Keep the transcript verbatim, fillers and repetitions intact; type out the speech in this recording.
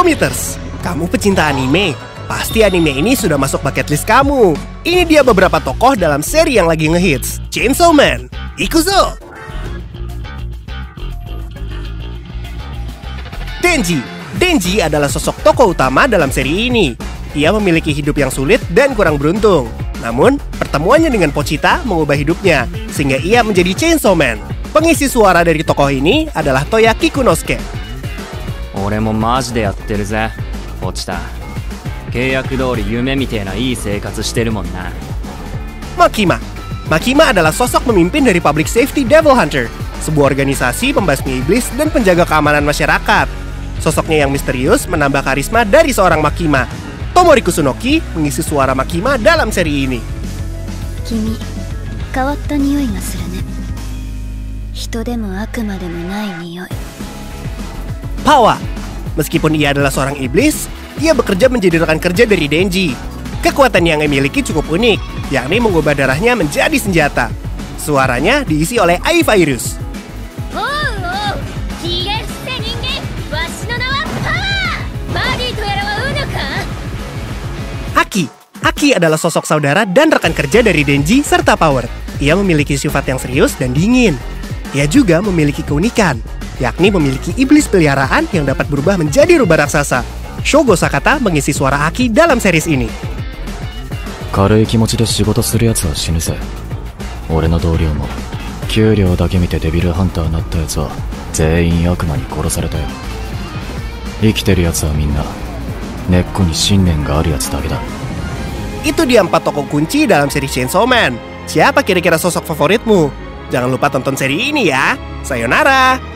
Kommuters, kamu pecinta anime? Pasti anime ini sudah masuk bucket list kamu. Ini dia beberapa tokoh dalam seri yang lagi ngehits, Chainsaw Man. Ikuzo! Denji. Denji adalah sosok tokoh utama dalam seri ini. Ia memiliki hidup yang sulit dan kurang beruntung. Namun, pertemuannya dengan Pochita mengubah hidupnya, sehingga ia menjadi Chainsaw Man. Pengisi suara dari tokoh ini adalah Toya Kikunosuke. 俺もマジでやってるぜ、ポチタ。契約通り夢みてえないい生活してるもんな。 Makima. Makima adalah sosok pemimpin dari Public Safety Devil Hunter, sebuah organisasi pembasmi iblis dan penjaga keamanan masyarakat. Sosoknya yang misterius menambah karisma dari seorang Makima. Tomori Kusunoki mengisi suara Makima dalam seri ini. Kimi, 変わった匂いがするね。人でも悪魔でもない匂い。 Pawa. Meskipun ia adalah seorang iblis, ia bekerja menjadi rekan kerja dari Denji. Kekuatan yang ia miliki cukup unik, yakni mengubah darahnya menjadi senjata. Suaranya diisi oleh Ai Virus. Aki. Aki adalah sosok saudara dan rekan kerja dari Denji serta Power. Ia memiliki sifat yang serius dan dingin. Ia juga memiliki keunikan, yakni memiliki iblis peliharaan yang dapat berubah menjadi rubah raksasa. Shogo Sakata mengisi suara Aki dalam series ini. 軽い気持ちで仕事するやつは死ぬぜ。俺の同僚も給料だけ見てデビルハンターになったやつは全員悪魔に殺されたよ。生きてるやつはみんな根っこに信念があるやつだけだ。 Itu dia empat tokoh kunci dalam seri Chainsaw Man. Siapa kira-kira sosok favoritmu? Jangan lupa tonton seri ini ya. Sayonara!